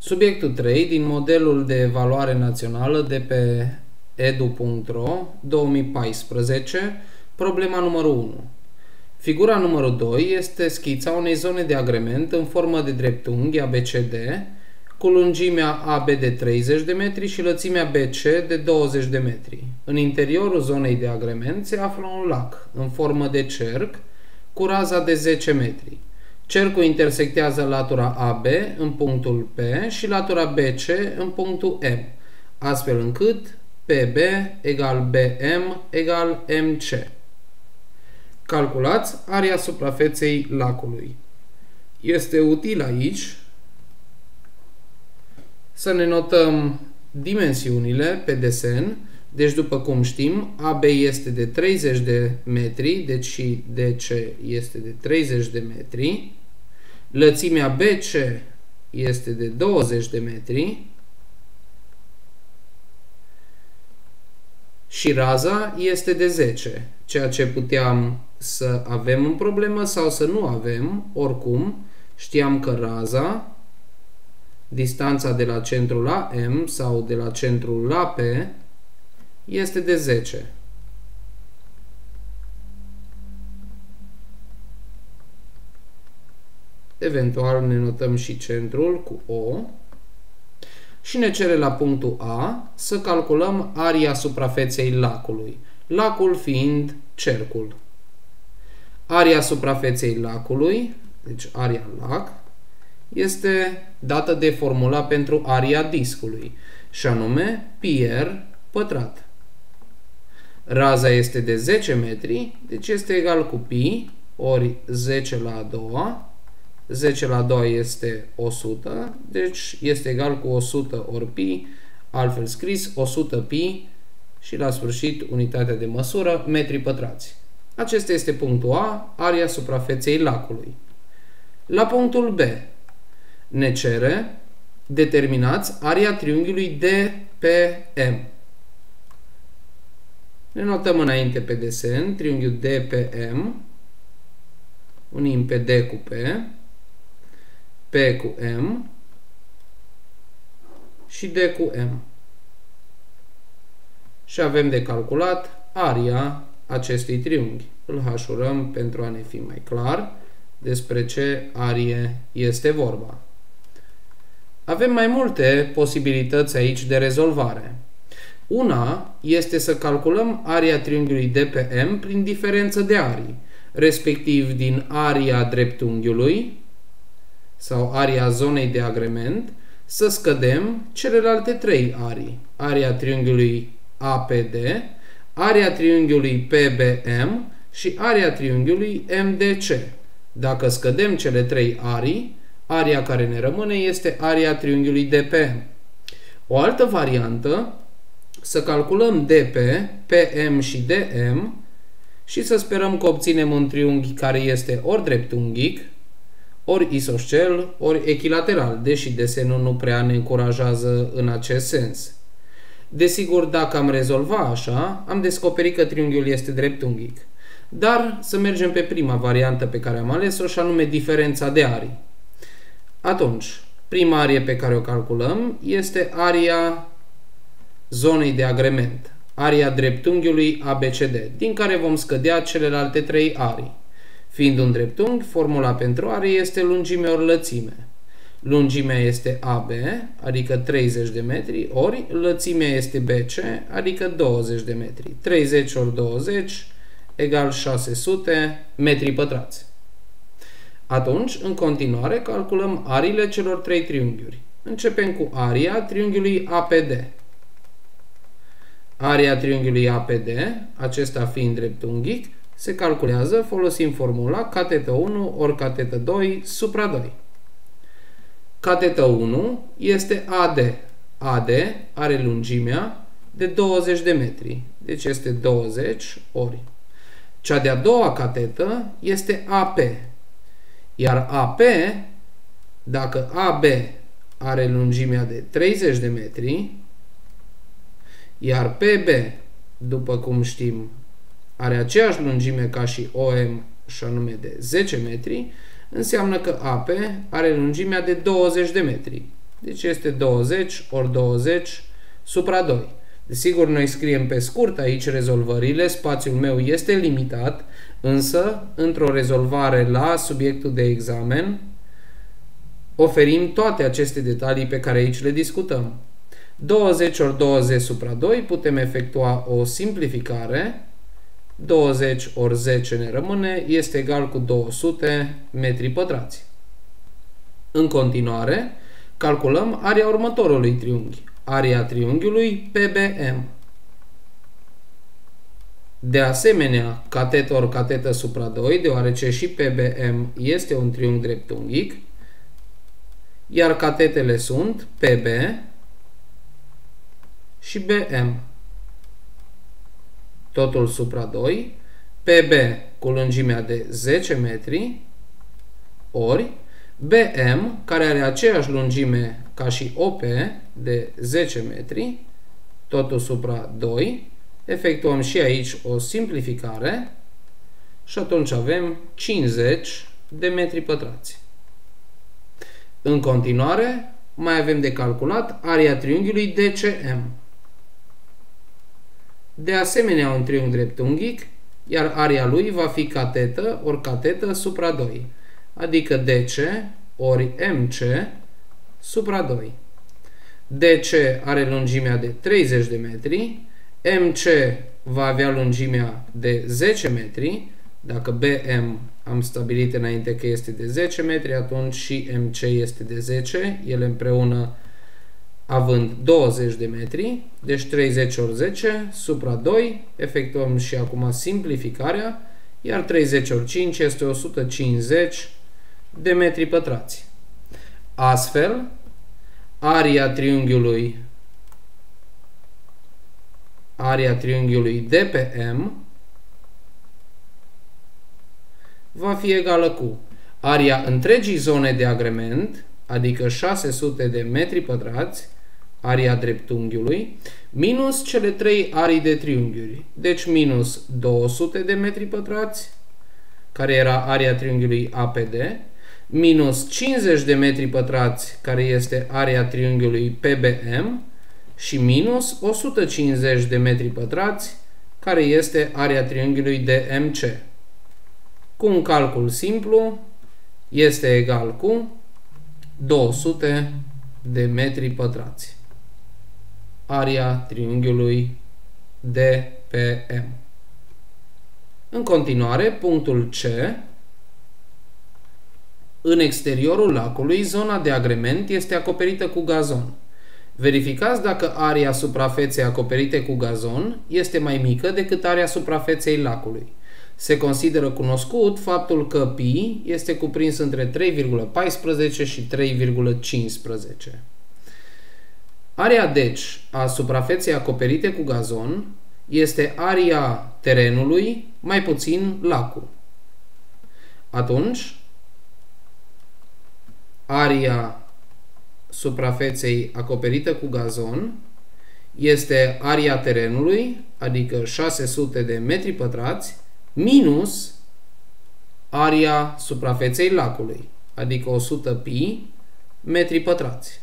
Subiectul 3 din modelul de evaluare națională de pe edu.ro 2014, problema numărul 1. Figura numărul 2 este schița unei zone de agrement în formă de dreptunghi ABCD cu lungimea AB de 30 de metri și lățimea BC de 20 de metri. În interiorul zonei de agrement se află un lac în formă de cerc cu raza de 10 metri. Cercul intersectează latura AB în punctul P și latura BC în punctul M, astfel încât PB egal BM egal MC. Calculați area suprafeței lacului. Este util aici să ne notăm dimensiunile pe desen. Deci, după cum știm, AB este de 30 de metri, deci și DC este de 30 de metri. Lățimea BC este de 20 de metri. Și raza este de 10, ceea ce puteam să avem în problemă sau să nu avem. Oricum, știam că raza, distanța de la centru la M sau de la centru la P, este de 10. Eventual ne notăm și centrul cu O. Și ne cere la punctul A să calculăm area suprafeței lacului, lacul fiind cercul. Area suprafeței lacului, deci area lac, este dată de formula pentru area discului, și anume πr pătrat. Raza este de 10 metri, deci este egal cu pi ori 10 la a doua. 10 la 2 este 100, deci este egal cu 100 ori pi, altfel scris 100 pi și la sfârșit unitatea de măsură, metri pătrați. Acesta este punctul A, area suprafeței lacului. La punctul B ne cere determinați area triunghiului DPM. Ne notăm înainte pe desen triunghiul DPM, unim pe D cu P, P cu M și D cu M. Și avem de calculat area acestui triunghi. Îl hașurăm pentru a ne fi mai clar despre ce arie este vorba. Avem mai multe posibilități aici de rezolvare. Una este să calculăm area triunghiului DPM prin diferență de arii, respectiv din area dreptunghiului sau area zonei de agrement, să scădem celelalte trei arii. Area triunghiului APD, area triunghiului PBM și area triunghiului MDC. Dacă scădem cele trei arii, area care ne rămâne este area triunghiului DPM. O altă variantă, să calculăm DP, PM și DM și să sperăm că obținem un triunghi care este ori dreptunghic, ori isoscel, ori echilateral, deși desenul nu prea ne încurajează în acest sens. Desigur, dacă am rezolva așa, am descoperit că triunghiul este dreptunghic. Dar să mergem pe prima variantă pe care am ales-o, și anume diferența de arii. Atunci, prima arie pe care o calculăm este aria zonei de agrement, aria dreptunghiului ABCD, din care vom scădea celelalte trei arii. Fiind un dreptunghi, formula pentru arie este lungime ori lățime. Lungimea este AB, adică 30 de metri, ori lățimea este BC, adică 20 de metri. 30 ori 20 egal 600 metri pătrați. Atunci, în continuare, calculăm ariile celor trei triunghiuri. Începem cu aria triunghiului APD. Aria triunghiului APD, acesta fiind dreptunghic, se calculează folosind formula catetă 1 ori catetă 2 supra 2. Catetă 1 este AD. AD are lungimea de 20 de metri, deci este 20 ori. Cea de-a doua catetă este AP. Iar AP, dacă AB are lungimea de 30 de metri, iar PB, după cum știm, are aceeași lungime ca și OM, și anume de 10 metri, înseamnă că AP are lungimea de 20 de metri. Deci este 20 ori 20 supra 2. Desigur, noi scriem pe scurt aici rezolvările, spațiul meu este limitat, însă, într-o rezolvare la subiectul de examen, oferim toate aceste detalii pe care aici le discutăm. 20 ori 20 supra 2, putem efectua o simplificare. 20 ori 10 ne rămâne, este egal cu 200 metri pătrați. În continuare, calculăm aria următorului triunghi. Aria triunghiului PBM. De asemenea, catetă ori catetă supra 2, deoarece și PBM este un triunghi dreptunghic, iar catetele sunt PB și BM. Totul supra 2, PB cu lungimea de 10 metri, ori BM, care are aceeași lungime ca și OP de 10 metri, totul supra 2, efectuăm și aici o simplificare și atunci avem 50 de metri pătrați. În continuare, mai avem de calculat aria triunghiului DCM. De asemenea, un triunghi dreptunghic, iar aria lui va fi catetă ori catetă supra 2, adică DC ori MC supra 2. DC are lungimea de 30 de metri, MC va avea lungimea de 10 metri, dacă BM am stabilit înainte că este de 10 metri, atunci și MC este de 10, ele împreună având 20 de metri, deci 30 ori 10 supra 2, efectuăm și acum simplificarea, iar 30 ori 5 este 150 de metri pătrați. Astfel, aria triunghiului DPM va fi egală cu aria întregii zone de agrement, adică 600 de metri pătrați, aria dreptunghiului, minus cele 3 arii de triunghiuri. Deci minus 200 de metri pătrați, care era aria triunghiului APD, minus 50 de metri pătrați, care este aria triunghiului PBM, și minus 150 de metri pătrați, care este aria triunghiului DMC. Cu un calcul simplu, este egal cu 200 de metri pătrați. Aria triunghiului DPM. În continuare, punctul C. În exteriorul lacului, zona de agrement este acoperită cu gazon. Verificați dacă aria suprafeței acoperite cu gazon este mai mică decât aria suprafeței lacului. Se consideră cunoscut faptul că pi este cuprins între 3,14 și 3,15. Aria, deci, a suprafeței acoperite cu gazon este aria terenului mai puțin lacul. Atunci, aria suprafeței acoperită cu gazon este aria terenului, adică 600 de metri pătrați, minus aria suprafeței lacului, adică 100 pi metri pătrați.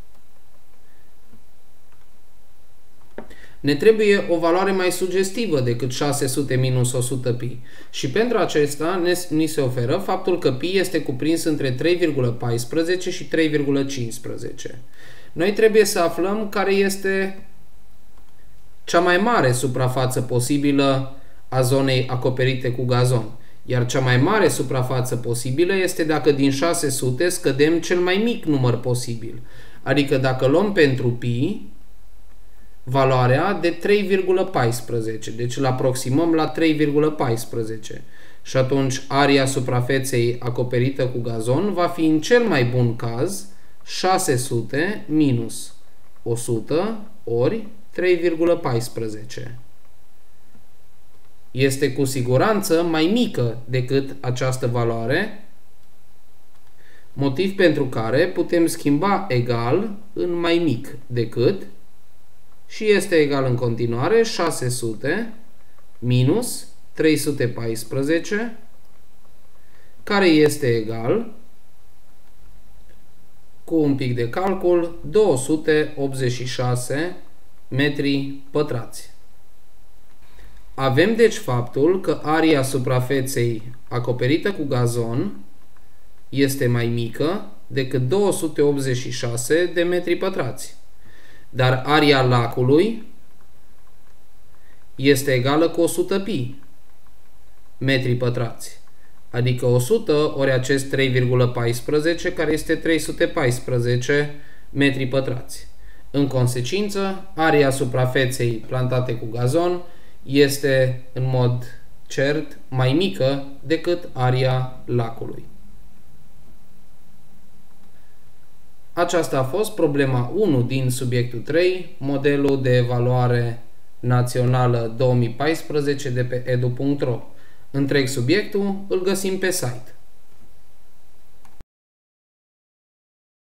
Ne trebuie o valoare mai sugestivă decât 600 minus 100 pi și pentru acesta ni se oferă faptul că pi este cuprins între 3,14 și 3,15. Noi trebuie să aflăm care este cea mai mare suprafață posibilă a zonei acoperite cu gazon, iar cea mai mare suprafață posibilă este dacă din 600 scădem cel mai mic număr posibil, adică dacă luăm pentru pi valoarea de 3,14, deci îl aproximăm la 3,14 și atunci aria suprafeței acoperită cu gazon va fi în cel mai bun caz 600 minus 100 ori 3,14. Este cu siguranță mai mică decât această valoare, motiv pentru care putem schimba egal în mai mic decât și este egal în continuare 600 minus 314, care este egal cu un pic de calcul, 286 metri pătrați. Avem deci faptul că area suprafeței acoperită cu gazon este mai mică decât 286 de metri pătrați, dar area lacului este egală cu 100 pi metri pătrați, adică 100 ori acest 3,14 care este 314 metri pătrați. În consecință, area suprafeței plantate cu gazon este în mod cert mai mică decât area lacului. Aceasta a fost problema 1 din subiectul 3, modelul de evaluare națională 2014 de pe edu.ro. Întreg subiectul îl găsim pe site.